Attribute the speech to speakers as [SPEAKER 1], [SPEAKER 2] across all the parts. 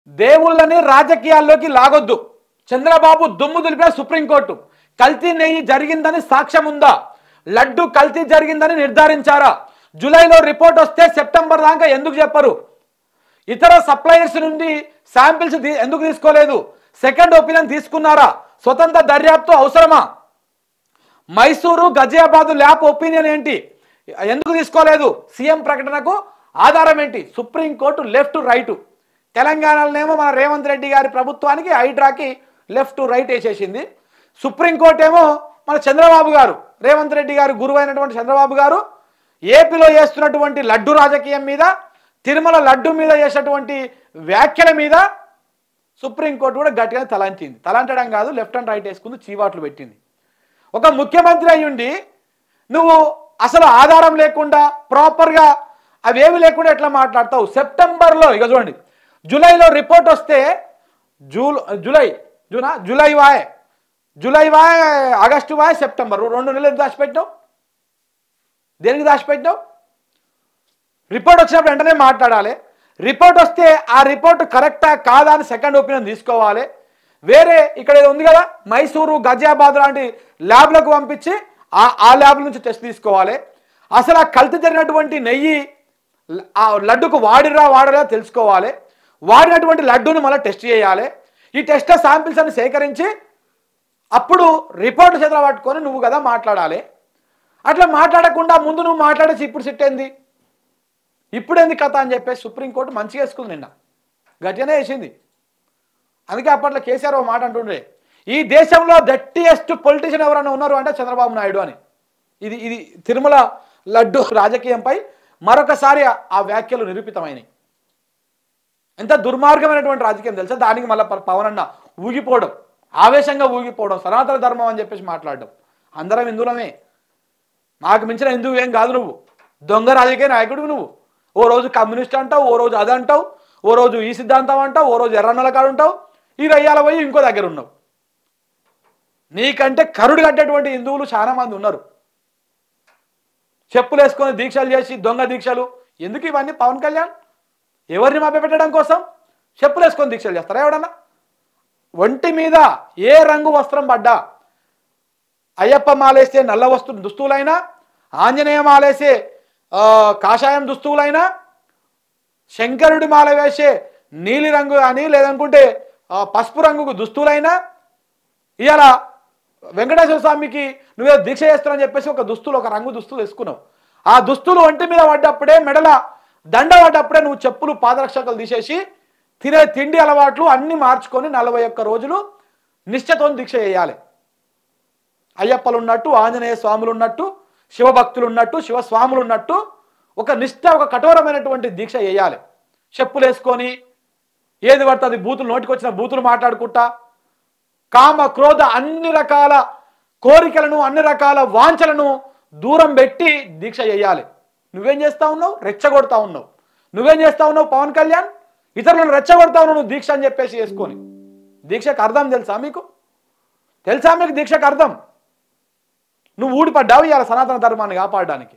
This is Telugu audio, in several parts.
[SPEAKER 1] దేవుళ్ళని రాజకీయాల్లోకి లాగొద్దు. చంద్రబాబు దుమ్ము దులిపిన సుప్రీంకోర్టు. కల్తీ నెయ్యి జరిగిందని సాక్ష్యం ఉందా? లడ్డు కల్తీ జరిగిందని నిర్ధారించారా? జూలైలో రిపోర్ట్ వస్తే సెప్టెంబర్ దాకా ఎందుకు చెప్పరు? ఇతర సప్లయర్స్ నుండి శాంపిల్స్ ఎందుకు తీసుకోలేదు? సెకండ్ ఒపీనియన్ తీసుకున్నారా? స్వతంత్ర దర్యాప్తు అవసరమా? మైసూరు గజియాబాద్ ల్యాబ్ ఒపీనియన్ ఏంటి? ఎందుకు తీసుకోలేదు? సీఎం ప్రకటనకు ఆధారం ఏంటి? Supreme court left right. తెలంగాణలోనేమో మన రేవంత్ రెడ్డి గారి ప్రభుత్వానికి హైడ్రాకి లెఫ్ట్ రైట్ వేసేసింది. సుప్రీంకోర్టు ఏమో మన చంద్రబాబు గారు, రేవంత్ రెడ్డి గారు గురువైనటువంటి చంద్రబాబు గారు ఏపీలో చేస్తున్నటువంటి లడ్డు రాజకీయం మీద, తిరుమల లడ్డు మీద చేసినటువంటి వ్యాఖ్యల మీద సుప్రీంకోర్టు కూడా గట్టిగా తలంచింది. తలంచడం కాదు, లెఫ్ట్ అండ్ రైట్ వేసుకుంది, చీవాట్లు పెట్టింది. ఒక ముఖ్యమంత్రి అయ్యుండి నువ్వు అసలు ఆధారం లేకుండా ప్రాపర్గా అవేమి లేకుండా ఎట్లా మాట్లాడతావు? సెప్టెంబర్లో ఇక చూడండి, జూలైలో రిపోర్ట్ వస్తే జూలై వాయ్ ఆగస్టు వాయ్ సెప్టెంబర్ 2 నెలలు దాచిపెట్టావు. దేనికి దాచిపెట్టావు? రిపోర్ట్ వచ్చినప్పుడు వెంటనే మాట్లాడాలి. రిపోర్ట్ వస్తే ఆ రిపోర్ట్ కరెక్టా కాదా అని సెకండ్ ఒపీనియన్ తీసుకోవాలి. వేరే ఇక్కడ ఏదో ఉంది కదా, మైసూరు గజియాబాద్ లాంటి ల్యాబ్లకు పంపించి ఆ ల్యాబ్ నుంచి టెస్ట్ తీసుకోవాలి. అసలు ఆ కల్తీ జరిగినటువంటి నెయ్యి ఆ లడ్డుకు వాడరా తెలుసుకోవాలి. వాడినటువంటి లడ్డూని మళ్ళీ టెస్ట్ చేయాలి. ఈ టెస్ట్ శాంపిల్స్ అని సేకరించి అప్పుడు రిపోర్ట్ చేతులు పట్టుకొని నువ్వు కదా మాట్లాడాలి. అట్లా మాట్లాడకుండా ముందు నువ్వు మాట్లాడేసి ఇప్పుడు సిట్టేంది, ఇప్పుడేంది కథ అని చెప్పేసి సుప్రీంకోర్టు మంచిగా వేసుకుంది. నిన్న గట్టిగానే వేసింది. అందుకే అప్పట్లో కేసీఆర్ ఓ మాట అంటుండే, ఈ దేశంలో దట్టియెస్ట్ పొలిటీషియన్ ఎవరైనా ఉన్నారు అంటే చంద్రబాబు నాయుడు అని. ఇది తిరుమల లడ్డు రాజకీయంపై మరొకసారి ఆ వ్యాఖ్యలు నిరూపితమైనవి. ఎంత దుర్మార్గమైనటువంటి రాజకీయం తెలుసా? దానికి మళ్ళీ పవన్ అన్న ఊగిపోవడం, ఆవేశంగా ఊగిపోవడం, సనాతన ధర్మం అని చెప్పేసి మాట్లాడడం. అందరం హిందువులమే, మాకు మించిన హిందువు ఏం కాదు. నువ్వు దొంగ రాజకీయ నాయకుడు. నువ్వు ఓ రోజు కమ్యూనిస్ట్ అంటావు, ఓ రోజు అది అంటావు, ఓ రోజు ఈ సిద్ధాంతం అంటావు, ఓ రోజు ఎర్రన్నల కాడు ఉంటావు, ఈ రయ్యాల పోయి ఇంకో దగ్గర ఉన్నావు. నీకంటే కరుడు కట్టేటువంటి హిందువులు చాలా మంది ఉన్నారు. చెప్పులు వేసుకొని దీక్షలు చేసి దొంగ దీక్షలు ఎందుకు ఇవన్నీ? పవన్ కళ్యాణ్ ఎవరిని మభ్యపెట్టడం కోసం చెప్పులు వేసుకొని దీక్షలు చేస్తారా? ఎవడన్నా ఒంటి మీద ఏ రంగు వస్త్రం పడ్డా, అయ్యప్ప మాలేస్తే నల్ల దుస్తువులైనా, ఆంజనేయ మాలేసే కాషాయం దుస్తువులైనా, శంకరుడి మాల వేసే నీలి రంగు కానీ లేదనుకుంటే పసుపు రంగు దుస్తువులైనా, ఇవాళ వెంకటేశ్వర స్వామికి నువ్వే దీక్ష చేస్తానని చెప్పేసి ఒక రంగు దుస్తులు వేసుకున్నావు. ఆ దుస్తులు ఒంటి మీద పడ్డప్పుడే, మెడల దండ పడ్డప్పుడే నువ్వు చెప్పులు పాదరక్షకులు తీసేసి తినే తిండి అలవాట్లు అన్నీ మార్చుకొని 41 రోజులు నిష్ఠతో దీక్ష చేయాలి. అయ్యప్పలు ఉన్నట్టు, ఆంజనేయ స్వాములు ఉన్నట్టు, శివభక్తులు ఉన్నట్టు, శివస్వాములు ఉన్నట్టు ఒక నిష్ఠ, ఒక కఠోరమైనటువంటి దీక్ష చేయాలి. చెప్పులు వేసుకొని ఏది పడుతుంది బూతులు, నోటికొచ్చిన బూతులు మాట్లాడుకుంటా, కామ క్రోధ అన్ని రకాల కోరికలను, అన్ని రకాల వాంఛలను దూరం పెట్టి దీక్ష చేయాలి. నువ్వేం చేస్తా ఉన్నావు? రెచ్చగొడతా ఉన్నావు. నువ్వేం చేస్తా ఉన్నావు? పవన్ కళ్యాణ్ ఇతరులను రెచ్చగొడతా ఉన్నావు నువ్వు దీక్ష అని చెప్పేసి వేసుకొని. దీక్షకు అర్థం తెలుసా మీకు? తెలుసా మీకు దీక్షకు అర్థం? నువ్వు ఊడిపడ్డావు ఇవాళ సనాతన ధర్మాన్ని కాపాడడానికి.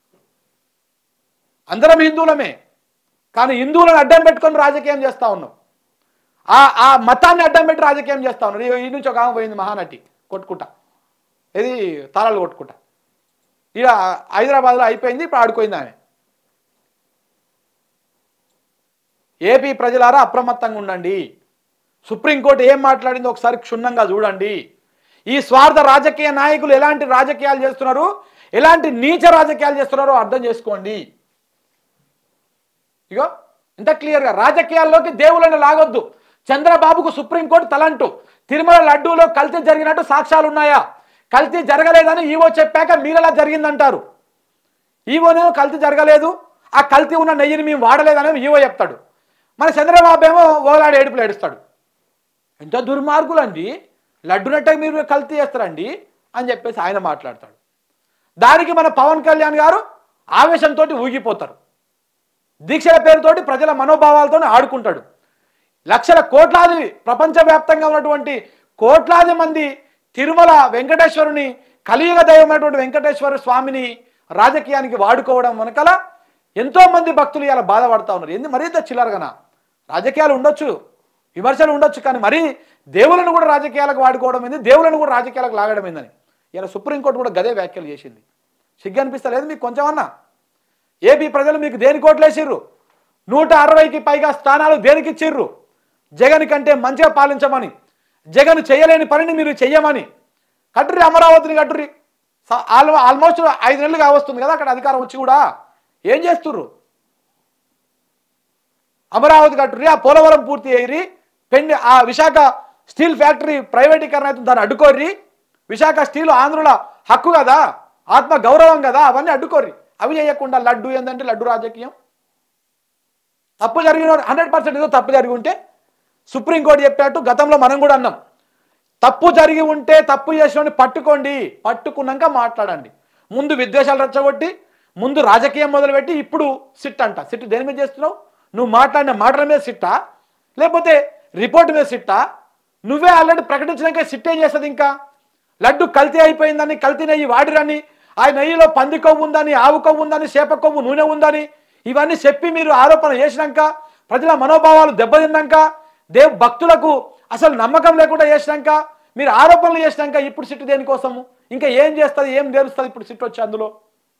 [SPEAKER 1] అందరం హిందువులమే, కానీ హిందువులను అడ్డం పెట్టుకొని రాజకీయం చేస్తా ఉన్నావు. ఆ మతాన్ని అడ్డం పెట్టి రాజకీయం చేస్తా ఉన్నారు. ఈ నుంచి ఒక ఆమె పోయింది మహానటి కొట్టుకుంటా, ఇది తాళాలు కొట్టుకుంటా. ఇక హైదరాబాద్లో అయిపోయింది, ఇప్పుడు ఆడుకోయింది ఆమె. ఏపీ ప్రజలారా అప్రమత్తంగా ఉండండి. సుప్రీంకోర్టు ఏం మాట్లాడిందో ఒకసారి క్షుణ్ణంగా చూడండి. ఈ స్వార్థ రాజకీయ నాయకులు ఎలాంటి రాజకీయాలు చేస్తున్నారు, ఎలాంటి నీచ రాజకీయాలు చేస్తున్నారో అర్థం చేసుకోండి. ఇగో ఇంత క్లియర్గా రాజకీయాల్లోకి దేవుళ్ళని లాగొద్దు. చంద్రబాబుకు సుప్రీంకోర్టు తలంటూ తిరుమల లడ్డూలో కల్తీ జరిగినట్టు సాక్ష్యాలు ఉన్నాయా? కల్తీ జరగలేదని ఈవో చెప్పాక మీరెలా జరిగిందంటారు? ఈవోనేమో కల్తీ జరగలేదు, ఆ కల్తీ ఉన్న నెయ్యిని మేము వాడలేదని ఈవో చెప్తాడు. మన చంద్రబాబు ఏమో ఓలాడి ఏడుపులు ఏడుస్తాడు. ఎంత దుర్మార్గులండి, లడ్డునట్టే మీరు కల్తీ చేస్తారండి అని చెప్పేసి ఆయన మాట్లాడతాడు. దానికి మన పవన్ కళ్యాణ్ గారు ఆవేశంతో ఊగిపోతారు. దీక్షల పేరుతోటి ప్రజల మనోభావాలతో ఆడుకుంటాడు. లక్షల కోట్లాది ప్రపంచవ్యాప్తంగా ఉన్నటువంటి కోట్లాది మంది తిరుమల వెంకటేశ్వరుని, కలియుగ దైవమైనటువంటి వెంకటేశ్వర స్వామిని రాజకీయానికి వాడుకోవడం వెనకాల ఎంతో మంది భక్తులు ఇలా బాధపడతా ఉన్నారు. మరింత చిల్లరగానా? రాజకీయాలు ఉండొచ్చు, విమర్శలు ఉండొచ్చు, కానీ మరీ దేవులను కూడా రాజకీయాలకు వాడుకోవడం ఏంది, దేవులను కూడా రాజకీయాలకు లాగడం ఏందని ఇలా సుప్రీంకోర్టు కూడా గదే వ్యాఖ్యలు చేసింది. సిగ్గు అనిపిస్తలేదు మీకు కొంచెమన్నా? ఏపీ ప్రజలు మీకు దేనికి ఓట్లేసిర్రు? 160కి పైగా స్థానాలు దేనికి ఇచ్చిర్రు? జగన్ కంటే మంచిగా పాలించమని, జగన్ చేయలేని పనిని మీరు చెయ్యమని. కట్టుర్రి, అమరావతిని కట్టుర్రి. ఆల్మోస్ట్ 5 నెలలు కావస్తుంది కదా అక్కడ అధికారం వచ్చి కూడా. ఏం చేస్తుర్రు? అమరావతి కట్టుర్రి, ఆ పోలవరం పూర్తి అయ్యి ఆ విశాఖ స్టీల్ ఫ్యాక్టరీ ప్రైవేటీకరణ అయితే దాన్ని అడ్డుకోర్రి. విశాఖ స్టీల్ ఆంధ్రుల హక్కు కదా, ఆత్మ గౌరవం కదా, అవన్నీ అడ్డుకోర్రి. అవి చేయకుండా లడ్డు ఏంటంటే లడ్డు రాజకీయం. తప్పు జరిగిన 100% ఏదో తప్పు జరిగి ఉంటే సుప్రీంకోర్టు చెప్పినట్టు గతంలో మనం కూడా అన్నాం, తప్పు జరిగి ఉంటే తప్పు చేసిన పట్టుకోండి, పట్టుకున్నాక మాట్లాడండి. ముందు విద్వేషాలు రెచ్చగొట్టి, ముందు రాజకీయం మొదలుపెట్టి ఇప్పుడు సిట్ అంట. సిట్ దేని మీద చేస్తున్నావు? నువ్వు మాట్లాడిన మాటల మీద సిట్టా, లేకపోతే రిపోర్ట్ మీద సిట్టా? నువ్వే ఆల్రెడీ ప్రకటించినాక సిట్ ఏం చేస్తుంది? ఇంకా లడ్డు కల్తీ అయిపోయిందని, కల్తీ నెయ్యి వాడిరని, ఆ నెయ్యిలో పంది కొవ్వు ఉందని, ఆవు కొవ్వు ఉందని, చేప కొవ్వు నూనె ఉందని ఇవన్నీ చెప్పి మీరు ఆరోపణ చేసినాక, ప్రజల మనోభావాలు దెబ్బతిన్నాక, భక్తులకు అసలు నమ్మకం లేకుండా చేసినాక, మీరు ఆరోపణలు చేసినాక ఇప్పుడు సిట్టు దేనికోసము? ఇంకా ఏం చేస్తుంది, ఏం తెలుస్తుంది ఇప్పుడు సిట్టు వచ్చి అందులో?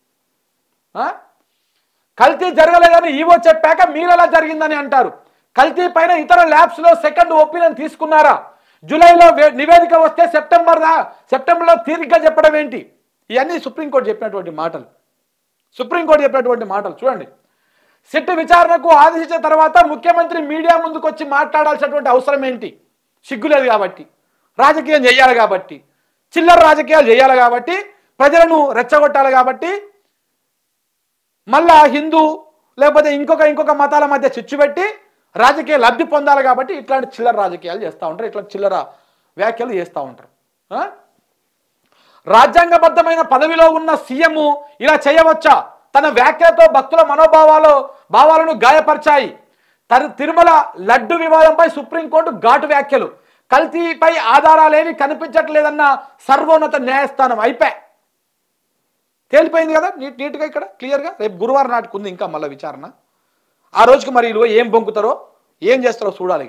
[SPEAKER 1] కల్తీ జరగలేదని ఈవో చెప్పాక మీరు ఎలా జరిగిందని అంటారు. కల్తీ పైన ఇతర ల్యాబ్స్లో సెకండ్ ఒపీనియన్ తీసుకున్నారా? జూలైలో నివేదిక వస్తే సెప్టెంబర్లో తీరిగ్గా చెప్పడం ఏంటి? ఇవన్నీ సుప్రీంకోర్టు చెప్పినటువంటి మాటలు. సుప్రీంకోర్టు చెప్పినటువంటి మాటలు చూడండి. సిట్ విచారణకు ఆదేశించిన తర్వాత ముఖ్యమంత్రి మీడియా ముందుకు వచ్చి మాట్లాడాల్సినటువంటి అవసరం ఏంటి? సిగ్గులేదు కాబట్టి, రాజకీయం చేయాలి కాబట్టి, చిల్లర రాజకీయాలు చేయాలి కాబట్టి, ప్రజలను రెచ్చగొట్టాలి కాబట్టి, మళ్ళా హిందూ లేకపోతే ఇంకొక మతాల మధ్య చిచ్చు పెట్టి రాజకీయ లబ్ధి పొందాలి కాబట్టి ఇట్లాంటి చిల్లర రాజకీయాలు చేస్తూ ఉంటారు, ఇట్లాంటి చిల్లర వ్యాఖ్యలు చేస్తూ ఉంటారు. రాజ్యాంగబద్ధమైన పదవిలో ఉన్న సీఎం ఇలా చేయవచ్చా? తన వ్యాఖ్యలతో భక్తుల భావాలను గాయపరిచాయి. తిరుమల లడ్డు వివాదంపై సుప్రీంకోర్టు ఘాటు వ్యాఖ్యలు. కల్తీపై ఆధారాలేవి కనిపించట్లేదన్న సర్వోన్నత న్యాయస్థానం. అయిపోయి తేలిపోయింది కదా నీట్గా ఇక్కడ క్లియర్గా. రేపు గురువారం నాటికి ఉంది ఇంకా మళ్ళీ విచారణ. ఆ రోజుకి మరి వీళ్ళు ఏం బొంకుతారో ఏం చేస్తారో చూడాలి.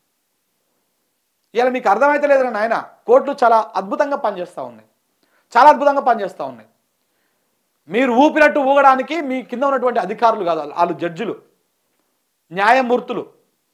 [SPEAKER 1] ఇలా మీకు అర్థమైతే లేదని నాయన, కోర్టులు చాలా అద్భుతంగా పనిచేస్తూ ఉన్నాయి, చాలా అద్భుతంగా పనిచేస్తూ ఉన్నాయి. మీరు ఊపినట్టు ఊగడానికి మీ కింద ఉన్నటువంటి అధికారులు కాదు, వాళ్ళు జడ్జిలు, న్యాయమూర్తులు.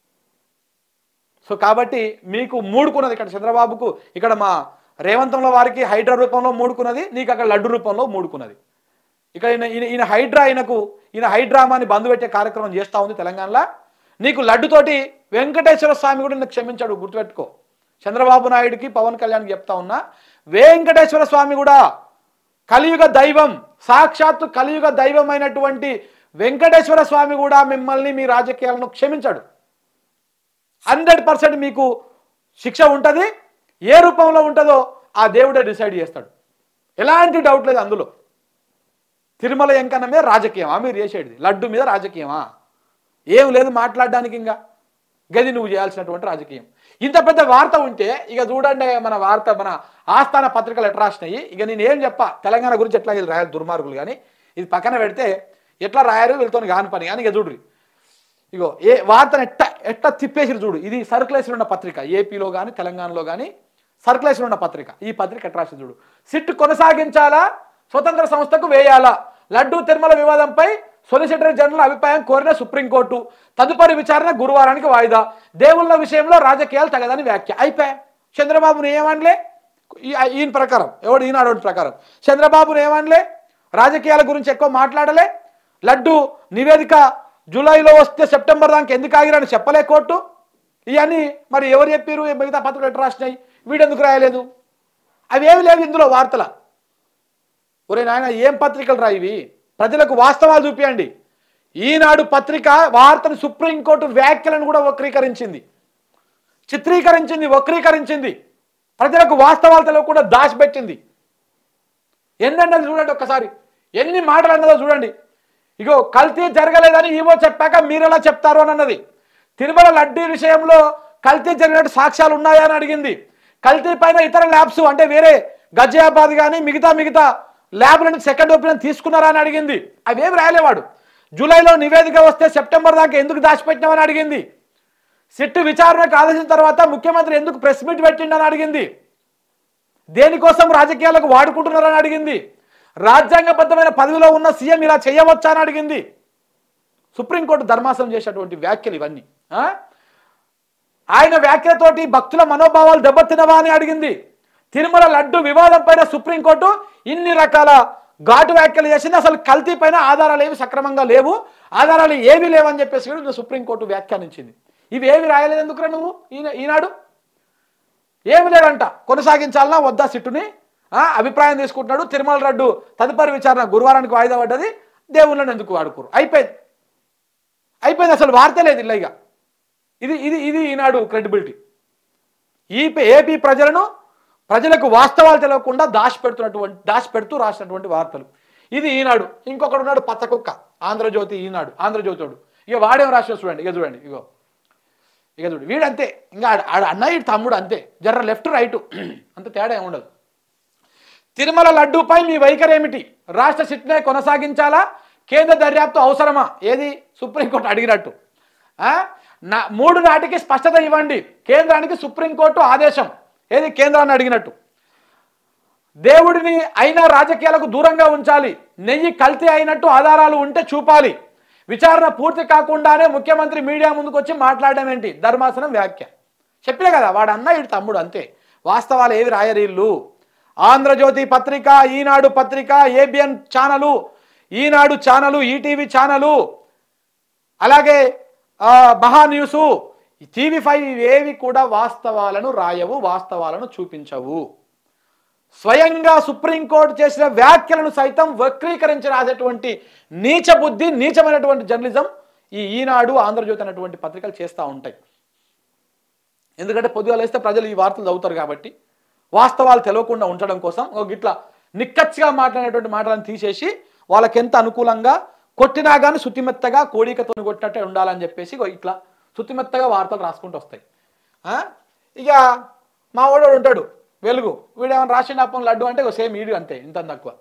[SPEAKER 1] సో కాబట్టి మీకు మూడుకున్నది ఇక్కడ చంద్రబాబుకు, ఇక్కడ మా రేవంతంలో వారికి హైడ్రా రూపంలో మూడుకున్నది, నీకు అక్కడ లడ్డు రూపంలో మూడుకున్నది. ఇక్కడ ఈయన హైడ్రామాని బంధు పెట్టే కార్యక్రమం చేస్తూ ఉంది తెలంగాణలో. నీకు లడ్డుతోటి వెంకటేశ్వర స్వామి కూడా నిన్ను క్షమించాడు, గుర్తుపెట్టుకో. చంద్రబాబు నాయుడుకి పవన్ కళ్యాణ్కి చెప్తా ఉన్నా, వెంకటేశ్వర స్వామి కూడా కలియుగ దైవం, సాక్షాత్తు కలియుగ దైవం అయినటువంటి వెంకటేశ్వర స్వామి కూడా మిమ్మల్ని మీ రాజకీయాలను క్షమించాడు. 100% మీకు శిక్ష ఉంటుంది. ఏ రూపంలో ఉంటుందో ఆ దేవుడే డిసైడ్ చేస్తాడు, ఎలాంటి డౌట్ లేదు అందులో. తిరుమల వెంకన్న మీద రాజకీయమా మీరు చేసేది? లడ్డు మీద రాజకీయమా? ఏం లేదు మాట్లాడడానికి. ఇంకా గది నువ్వు చేయాల్సినటువంటి రాజకీయం. ఇంత పెద్ద వార్త ఉంటే ఇక చూడండి, మన ఆస్థాన పత్రికలు ఎట్లా రాసినాయి. ఇక నేను ఏం చెప్పా, తెలంగాణ గురించి ఎట్లా వీళ్ళు రాయాలి దుర్మార్గులు, కానీ ఇది పక్కన పెడితే ఎట్లా రాయారు వీళ్ళతో కాని పని. కానీ ఇక చూడ్రి, ఇగో ఏ వార్తను ఎట్లా తిప్పేసిరు చూడు. ఇది సర్కులేషన్ ఉన్న పత్రిక, ఏపీలో కానీ తెలంగాణలో కానీ సర్కులేషన్ ఉన్న పత్రిక. ఈ పత్రిక ఎట్లా రాసి చూడు. సిట్ కొనసాగించాలా, స్వతంత్ర సంస్థకు వేయాలా? లడ్డు తిరుమల వివాదంపై సొలిసిటర్ జనరల్ అభిప్రాయం కోరిన సుప్రీంకోర్టు. తదుపరి విచారణ గురువారానికి వాయిదా. దేవుళ్ళ విషయంలో రాజకీయాలు తగదని వ్యాఖ్య. అయిపోయా. చంద్రబాబును ఏమనలే ఈయన ప్రకారం, ఎవడు ఈనాడు ప్రకారం చంద్రబాబును ఏమనలే, రాజకీయాల గురించి ఎక్కువ మాట్లాడలే. లడ్డు నివేదిక జూలైలో వస్తే సెప్టెంబర్ దాకా ఎందుకు ఆగిరని చెప్పలే కోర్టు. ఇవన్నీ మరి ఎవరు చెప్పారు? మిగతా పత్రికలు ఎట్లా రాసినాయి, వీడెందుకు రాయలేదు? అవి ఏమి లేవు ఇందులో వార్తల. ఒరే నాయన, ఏం పత్రికలు రాయివి? ప్రజలకు వాస్తవాలు చూపించండి. ఈనాడు పత్రిక వార్తను సుప్రీంకోర్టు వ్యాఖ్యలను కూడా వక్రీకరించింది, చిత్రీకరించింది, వక్రీకరించింది. ప్రజలకు వాస్తవాలు తెలియకుండా దాచిపెట్టింది. ఎన్నన్నది చూడండి ఒక్కసారి, ఎన్ని మాటలు అన్నదో చూడండి. ఇగో కల్తీ జరగలేదని ఈవో చెప్పాక మీరెలా చెప్తారు అని అన్నది. తిరుమల లడ్డీ విషయంలో కల్తీ జరిగినట్టు సాక్ష్యాలు ఉన్నాయా అని అడిగింది. కల్తీ పైన ఇతర ల్యాబ్స్ అంటే వేరే గజియాబాద్ కానీ మిగతా ల్యాబ్లను సెకండ్ ఒపీనియన్ తీసుకున్నారా అని అడిగింది. అవేమి రాయలేవాడు. జూలైలో నివేదిక వస్తే సెప్టెంబర్ దాకా ఎందుకు దాచిపెట్టినామని అడిగింది. సిట్టు విచారణకు ఆదేశించిన తర్వాత ముఖ్యమంత్రి ఎందుకు ప్రెస్ మీట్ పెట్టిండని అడిగింది. దేనికోసం రాజకీయాలకు వాడుకుంటున్నారని అడిగింది. రాజ్యాంగబద్ధమైన పదవిలో ఉన్న సీఎం ఇలా చేయవచ్చా అని అడిగింది. సుప్రీంకోర్టు ధర్మాసనం చేసినటువంటి వ్యాఖ్యలు ఇవన్నీ. ఆయన వ్యాఖ్యలతోటి భక్తుల మనోభావాలు దెబ్బతినవా అని అడిగింది. తిరుమల లడ్డు వివాదం పైన సుప్రీంకోర్టు ఇన్ని రకాల ఘాటు వ్యాఖ్యలు చేసింది. అసలు కల్తీ పైన ఆధారాలు ఏవి సక్రమంగా లేవు, ఆధారాలు ఏవి లేవని చెప్పేసి కూడా సుప్రీంకోర్టు వ్యాఖ్యానించింది. ఇవి ఏవి రాయలేదు ఎందుకురా నువ్వు ఈనాడు? ఏమి లేదంట. కొనసాగించాలన్నా వద్దా సిట్టుని అభిప్రాయం తీసుకుంటున్నాడు. తిరుమల లడ్డు తదుపరి విచారణ గురువారానికి వాయిదా పడ్డది. దేవుళ్ళని ఎందుకు వాడుకోరు? అయిపోయింది. అసలు వార్త లేదు ఇలా. ఇక ఇది ఇది ఇది ఈనాడు క్రెడిబిలిటీ. ఏపీ ప్రజలకు వాస్తవాలు తెలియకుండా దాచిపెడుతూ రాసినటువంటి వార్తలు. ఇది ఈనాడు. ఇంకొకడు ఉన్నాడు పచ్చ కుక్క, ఆంధ్రజ్యోతి. ఈనాడు ఆంధ్రజ్యోతుడు. ఇక వాడేం రాసిన చూడండి. ఇక చూడండి. ఇక చూడు వీడంతే. ఇంకా అన్నయ్య తమ్ముడు అంతే. జర్ర లెఫ్ట్ రైట్ అంత తేడా ఏముండదు. తిరుమల లడ్డూపై మీ వైఖరి ఏమిటి? రాష్ట్ర సిట్నే కొనసాగించాలా? కేంద్ర దర్యాప్తు అవసరమా? ఏది సుప్రీంకోర్టు అడిగినట్టు. 3 నాటికి స్పష్టత ఇవ్వండి. కేంద్రానికి సుప్రీంకోర్టు ఆదేశం. ఏది కేంద్రాన్ని అడిగినట్టు. దేవుడిని అయినా రాజకీయాలకు దూరంగా ఉంచాలి. నెయ్యి కల్తీ అయినట్టు ఆధారాలు ఉంటే చూపాలి. విచారణ పూర్తి కాకుండానే ముఖ్యమంత్రి మీడియా ముందుకు వచ్చి మాట్లాడడం ఏంటి? ధర్మాసనం వ్యాఖ్య. చెప్పలే కదా వాడు అన్న ఇటు తమ్ముడు అంతే. వాస్తవాలు ఏవి రాయరీళ్ళు. ఆంధ్రజ్యోతి పత్రిక, ఈనాడు పత్రిక, ABN channel, Eenadu channel, ETV channel, అలాగే మహా న్యూసు, టీవీ5 ఏవి కూడా వాస్తవాలను రాయవు, వాస్తవాలను చూపించవు. స్వయంగా సుప్రీంకోర్టు చేసిన వ్యాఖ్యలను సైతం వక్రీకరించి రాసేటువంటి నీచ బుద్ధి, నీచమైనటువంటి జర్నలిజం ఈనాడు, ఆంధ్రజ్యోతి అనేటువంటి పత్రికలు చేస్తూ ఉంటాయి. ఎందుకంటే పొద్దుగాల వేస్తే ప్రజలు ఈ వార్తలు చదువుతారు కాబట్టి వాస్తవాలు తెలియకుండా ఉండడం కోసం గిట్లా నిక్కచ్చిగా మాట్లాడినటువంటి మాటలను తీసేసి వాళ్ళకెంత అనుకూలంగా కొట్టినా కానీ శుతిమెత్తగా కోడికతో కొట్టినట్టే ఉండాలని చెప్పేసి ఇట్లా శుతిమెత్తగా వార్తలు రాసుకుంటూ వస్తాయి. ఇక మా వాడు ఉంటాడు వెలుగు, వీడేమైనా రాసిన అప్పం లడ్డు అంటే సేమ్ ఈడు అంతే, ఇంత తక్కువ.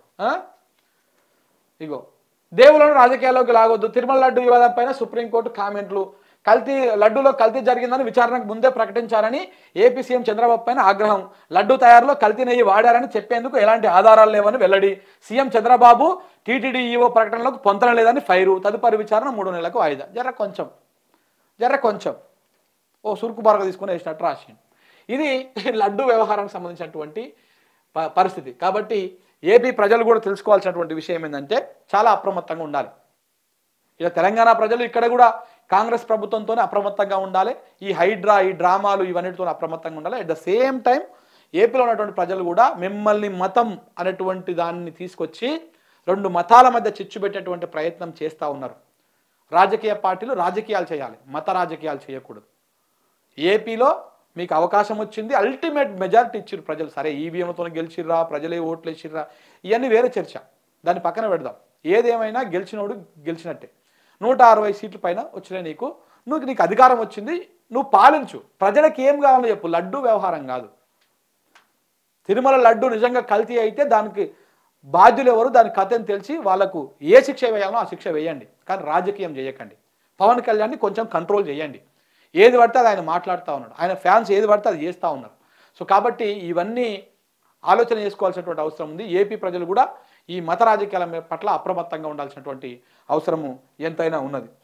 [SPEAKER 1] ఇగో దేవులను రాజకీయాల్లోకి లాగొద్దు. తిరుమల లడ్డు వివాదం పైన సుప్రీంకోర్టు కామెంట్లు. లడ్డూలో కల్తీ జరిగిందని విచారణకు ముందే ప్రకటించారని ఏపీ సీఎం చంద్రబాబు పైన ఆగ్రహం. లడ్డు తయారులో కల్తీ నెయ్యి వాడారని చెప్పేందుకు ఎలాంటి ఆధారాలు లేవని వెల్లడి. సీఎం చంద్రబాబు టీటీడీ ఈవో ప్రకటనలకు పొంతన లేదని ఫైరు. తదుపరి విచారణ 3 నెలలకు వాయిదా. జర్ర కొంచెం సురుకు బారగా తీసుకుని వేసినట్టు రాసి. ఇది లడ్డు వ్యవహారానికి సంబంధించినటువంటి పరిస్థితి. కాబట్టి ఏపీ ప్రజలు కూడా తెలుసుకోవాల్సినటువంటి విషయం ఏంటంటే చాలా అప్రమత్తంగా ఉండాలి. ఇక తెలంగాణ ప్రజలు ఇక్కడ కూడా కాంగ్రెస్ ప్రభుత్వంతోనే అప్రమత్తంగా ఉండాలి. ఈ హైడ్రా, ఈ డ్రామాలు ఇవన్నిటితో అప్రమత్తంగా ఉండాలి. అట్ ద సేమ్ టైం ఏపీలో ఉన్నటువంటి ప్రజలు కూడా మిమ్మల్ని మతం అనేటువంటి దాన్ని తీసుకొచ్చి 2 మతాల మధ్య చిచ్చు పెట్టేటువంటి ప్రయత్నం చేస్తూ ఉన్నారు. రాజకీయ పార్టీలు రాజకీయాలు చేయాలి, మత రాజకీయాలు చేయకూడదు. ఏపీలో మీకు అవకాశం వచ్చింది, అల్టిమేట్ మెజారిటీ ఇచ్చిర్రు ప్రజలు. సరే ఈవీఎంతో గెలిచిర్రా, ప్రజలే ఓట్లు వేసిర్రా, ఇవన్నీ వేరే చర్చ, దాన్ని పక్కన పెడదాం. ఏదేమైనా గెలిచినోడు గెలిచినట్టే. 160 సీట్ల పైన వచ్చినాయి. నీకు అధికారం వచ్చింది, నువ్వు పాలించు. ప్రజలకు ఏం కావాలో చెప్పు. లడ్డు వ్యవహారం కాదు. తిరుమల లడ్డు నిజంగా కల్తీ అయితే దానికి బాధ్యులు ఎవరు, దాని కథని తెలిసి వాళ్ళకు ఏ శిక్ష వేయాలో ఆ శిక్ష వేయండి. కానీ రాజకీయం చేయకండి. పవన్ కళ్యాణ్ని కొంచెం కంట్రోల్ చేయండి. ఏది పడితే అది ఆయన మాట్లాడుతూ ఉన్నాడు, ఆయన ఫ్యాన్స్ ఏది పడితే అది చేస్తూ ఉన్నారు. సో కాబట్టి ఇవన్నీ ఆలోచన చేసుకోవాల్సినటువంటి అవసరం ఉంది. ఏపీ ప్రజలు కూడా ఈ మత రాజకీయాల పట్ల అప్రమత్తంగా ఉండాల్సినటువంటి అవసరము ఎంతైనా ఉన్నది.